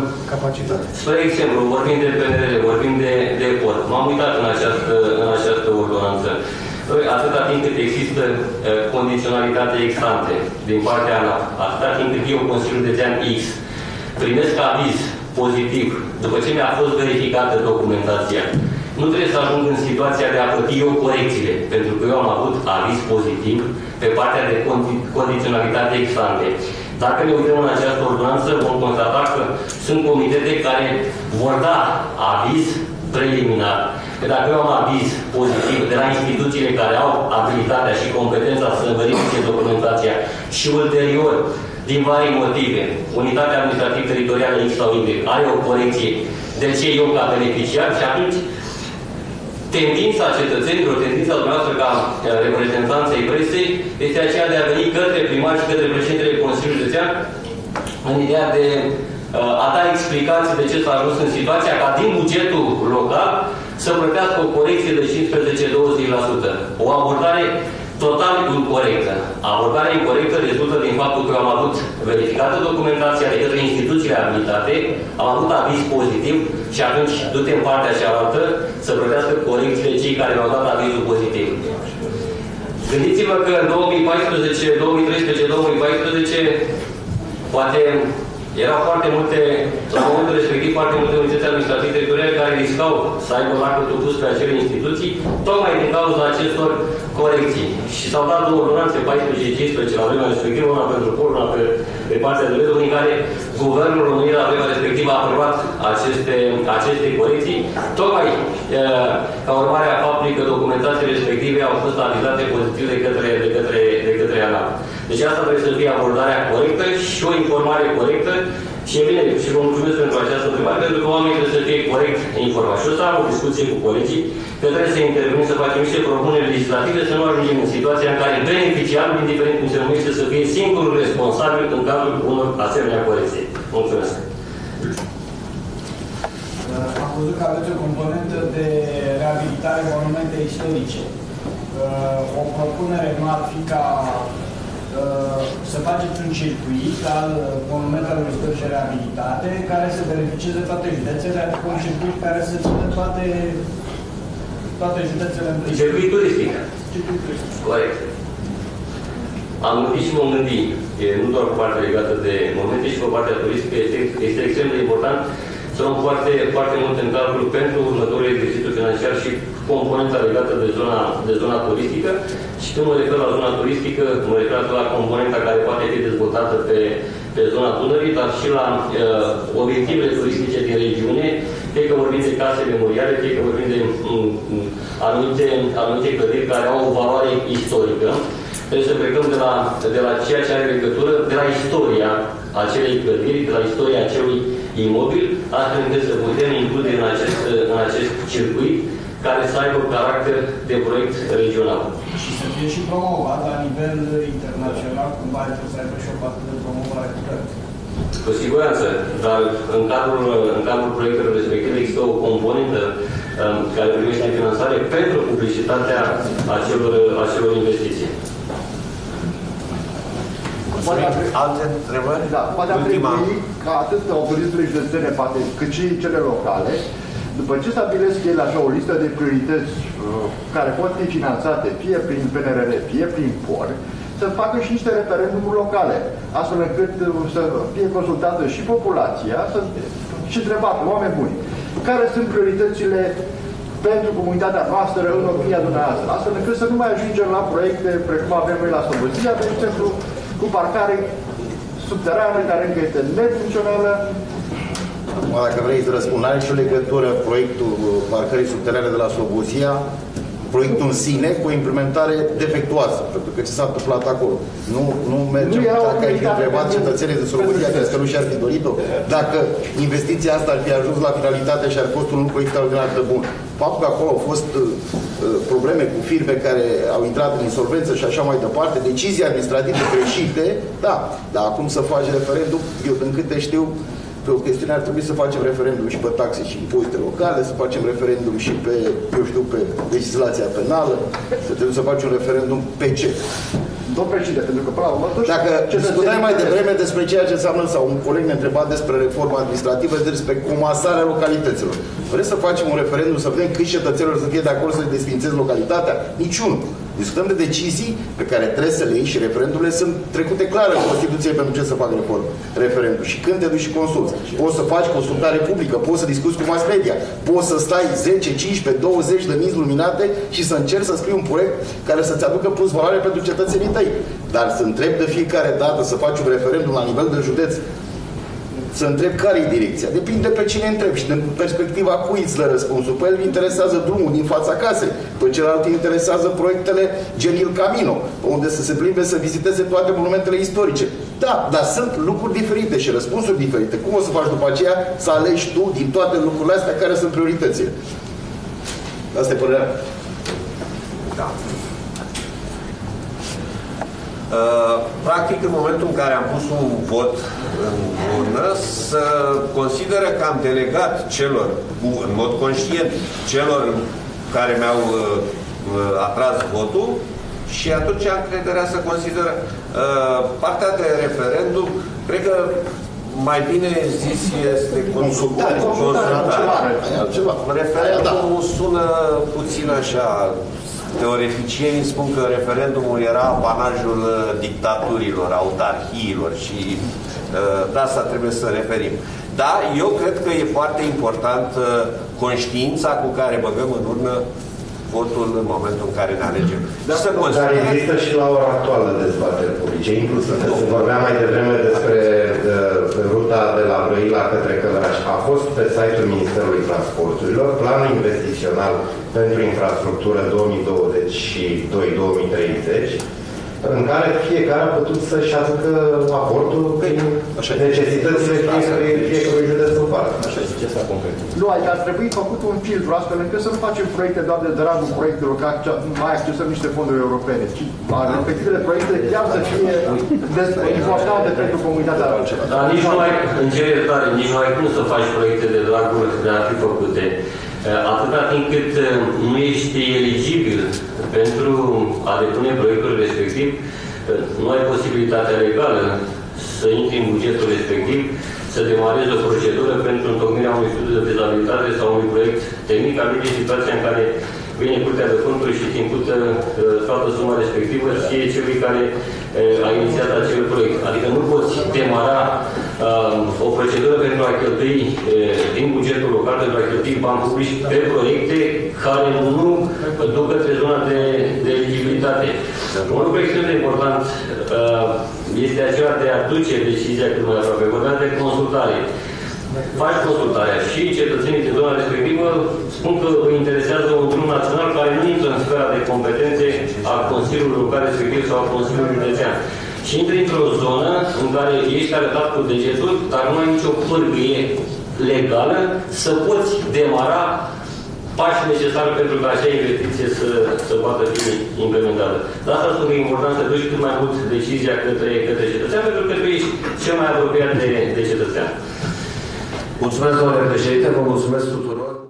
spre exemplu, vorbim de PNRR, vorbim de POR. M-am uitat în această ordonanță. Atâta timp cât există condiționalitate ex ante din partea ANAP, atâta timp cât eu, Consiliul de Zean X, primesc aviz pozitiv, după ce mi-a fost verificată documentația, nu trebuie să ajung în situația de a plăti eu corecțiile, pentru că eu am avut aviz pozitiv pe partea de condiționalitate ex ante. Dacă ne uităm în această ordonanță, vom constata că sunt comitete care vor da aviz preliminar. Că dacă eu am aviz pozitiv de la instituțiile care au abilitatea și competența să verifice documentația și ulterior, din vari motive, unitatea administrativ-teritorială X sau Y are o corecție, de ce eu ca beneficiar? Și atunci tendința cetățenilor, tendința dumneavoastră ca reprezentanței presei este aceea de a veni către primar și către președintele Consiliului Județean în ideea de a da explicații de ce s-a ajuns în situația ca din bugetul local să plătească o corecție de 15-20%. O abordare total incorrectă. Abordarea incorrectă rezultă din faptul că am avut verificată documentația de către instituțiile abilitate, am avut aviz pozitiv și atunci du-te în partea cealaltă să plătească corecțiile cei care mi-au dat avizul pozitiv. Gândiți-vă că în 2014, 2013, 2014 poate erau foarte multe, la momentul respectiv, foarte multe unități administrative teritoriale care riscau să aibă lacătul pus pe acele instituții, tocmai din cauza acestor corecții. Și s-au dat două ordonanțe, 14-15, la vremea respectivă, una pentru POR, una pe partea de restul, în care Guvernul României, la vremea respectivă, a aprobat aceste corecții, tocmai ca urmare a faptului că documentațiile respective au fost avizate pozitiv de către ANAP. Deci asta trebuie să fie abordarea corectă și o informare corectă și e bine, și vă mulțumesc pentru această întrebare, pentru că oamenii trebuie să fie corect informați. Și o să am o discuție cu colegii, că trebuie să intervenim, să facem niște propuneri legislative, să nu ajungem în situația în care beneficiarul, indiferent cum se numește, să fie singurul responsabil în cazul unor asemenea corecții. Mulțumesc! Am văzut că aveți o componentă de reabilitare monumente istorice. O propunere nu ar fi ca să faceți un circuit al monumentelor istorice reabilitate care să beneficieze toate județele, adică un circuit care să țină toate județele în circuit turistic. Corect. am gândit și vom gândi, nu doar cu partea legată de momente, și cu partea turistică, este extrem de important să luăm foarte mult în calcul pentru următorul exercițiu financiar și componenta legată de zona turistică. Și când mă refer la zona turistică, mă refer la componenta care poate fi dezvoltată pe zona Dunării, dar și la obiectivele turistice din regiune, fie că vorbim de case memoriale, fie că vorbim de anumite clădiri care au o valoare istorică. Trebuie să plecăm de la ceea ce are legătură, de la istoria acelei clădiri, de la istoria acelui imobil, astfel încât să putem include în acest circuit care să aibă caracter de proiect regional. Și să fie și promovat la nivel internațional, cumva trebuie să aibă și o parte de promovare puternică. Cu siguranță, dar în cadrul proiectelor respective există o componentă care primește finanțare pentru publicitatea acelor investiții. Alte întrebări? Da, poate ar trebui ca atât autoritățile județene, poate, cât și cele locale, după ce stabilesc ele așa o listă de priorități care pot fi finanțate fie prin PNRR, fie prin POR, să facă și niște referendumuri locale, astfel încât să fie consultată și populația și întrebată, oameni buni, care sunt prioritățile pentru comunitatea noastră, în opinia dumneavoastră, astfel încât să nu mai ajungem la proiecte precum avem noi la Slobozia, de exemplu, cu parcare subterană care încă este nefuncțională. Dacă vrei să răspund, are și o legătură proiectul parcării subterane de la Slobozia, proiectul în sine, cu o implementare defectuoasă, pentru că ce s-a întâmplat acolo. Nu mergem, dacă ai fi întrebat cetățenii de Slobozia, crezi că nu și-ar fi dorit-o? Dacă investiția asta ar fi ajuns la finalitate și ar fi fost un lucru extraordinar de bun. Faptul că acolo au fost probleme cu firme care au intrat în insolvență și așa mai departe, decizii administrative greșite, da, dar acum să faci referendum, eu din câte știu, pe o chestiune ar trebui să facem referendum și pe taxe și impozite locale, să facem referendum și pe, eu știu, pe legislația penală, să trebuie să faci un referendum pe ce? Domnul președinte, pentru că până la urmă... Dacă discutai mai devreme despre ceea ce înseamnă, sau un coleg ne întreba despre reforma administrativă, despre comasarea localităților. Vreți să facem un referendum, să vedem câți cetățenilor să fie de acord să desfințezi localitatea? Niciunul. Discutăm de decizii pe care trebuie să le iei și referendumurile sunt trecute clar în Constituție pentru ce să fac referendum. Și când te duci și consulți. Poți să faci consultare publică, poți să discuți cu mass media, poți să stai 10, 15, 20 de minți luminate și să încerci să scrii un proiect care să-ți aducă plus valoare pentru cetățenii tăi. Dar să întrebi de fiecare dată să faci un referendum la nivel de județ, să întreb care e direcția. Depinde pe cine întrebi și din perspectiva cui îți dă răspunsul. Pe el interesează drumul din fața casei, pe celălalt îi interesează proiectele gen Il Camino, unde să se plimbe să viziteze toate monumentele istorice. Da, dar sunt lucruri diferite și răspunsuri diferite. Cum o să faci după aceea să alegi tu din toate lucrurile astea care sunt prioritățile? Asta e părerea. Da. Practic, în momentul în care am pus un vot în urnă, să consideră că am delegat celor, în mod conștient, celor care mi-au atras votul și atunci am crederea să consideră partea de referendum, cred că mai bine zis este consultare. Referendumul sună puțin așa. Teoreticienii spun că referendumul era apanajul dictaturilor, autarhiilor și de asta trebuie să referim. Da, eu cred că e foarte important conștiința cu care băgăm în urnă votul în momentul în care ne alegem. Dar există și la ora actuală dezbateri publice, inclusiv se vorbea mai devreme despre ruta de la Brăila către Călăraș. A fost pe site-ul Ministerului Transporturilor planul investițional pentru infrastructură 2022-2030, în care fiecare a putut să-și aducă aportul prin necesitățile fiecărui județ în parte. Așa este, ce s-a concret. Nu, adică ar trebui făcut un filtru astfel încât să nu facem proiecte doar de dragul proiectelor, ca mai accesăm niște fonduri europene, ci respectivele proiecte chiar să fie importante pentru comunitatea noastră. Dar nici nu ai, în generare, nici nu ai cum să faci proiecte de dragul de a fi făcute. Atâta timp cât nu ești eligibil pentru a depune proiectul respectiv, nu ai posibilitatea legală să intri în bugetul respectiv, să demarezi o procedură pentru întocmirea unui studiu de fezabilitate sau unui proiect tehnic. Ajunge situația în care vine Curtea de Conturi și îți impută toată suma respectivă, ție celui care a inițiat acel proiect. Adică nu poți demara o procedură pentru a cheltui din bugetul local, pentru a cheltui bani publici pe proiecte care nu duc către zona de eligibilitate. Un lucru extrem de important este acela de a duce decizia cât mai aproape. Vorbeam de consultare. Faci consultarea și cetățenii din zona respectivă spun că îi interesează un drum național care nu intră în sfera de competențe a Consiliului Local respectiv sau a Consiliului Județean. Și intri într-o zonă în care ești arătat cu degetul, dar nu ai nicio pârghie legală să poți demara pașii necesari pentru ca acea investiție să poată fi implementată. De asta spun că e important să duci cât mai mult decizia către cetățean, pentru că tu ești cel mai apropiat de cetățean. Mulțumesc, domnule președinte, vă mulțumesc tuturor.